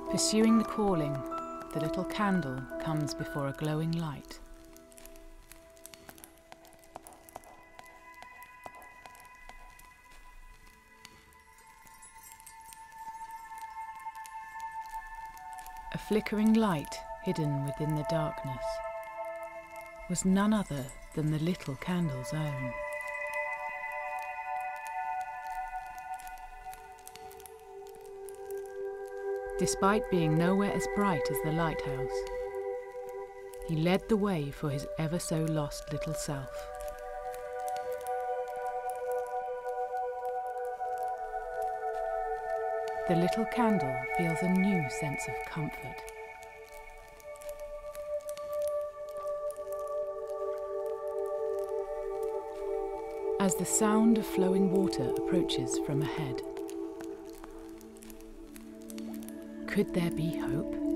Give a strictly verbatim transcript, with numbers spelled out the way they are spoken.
Pursuing the calling, the little candle comes before a glowing light. A flickering light hidden within the darkness was none other than the little candle's own. Despite being nowhere as bright as the lighthouse, he led the way for his ever so lost little self. The little candle feels a new sense of comfort. As the sound of flowing water approaches from ahead, could there be hope?